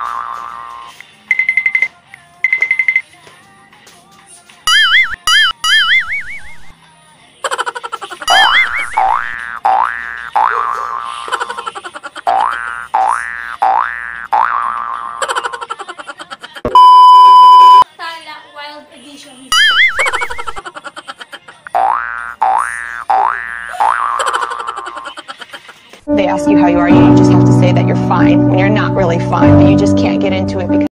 They ask you how you are, you just have to say that you're fine when you're not really fine, but you just can't get into it because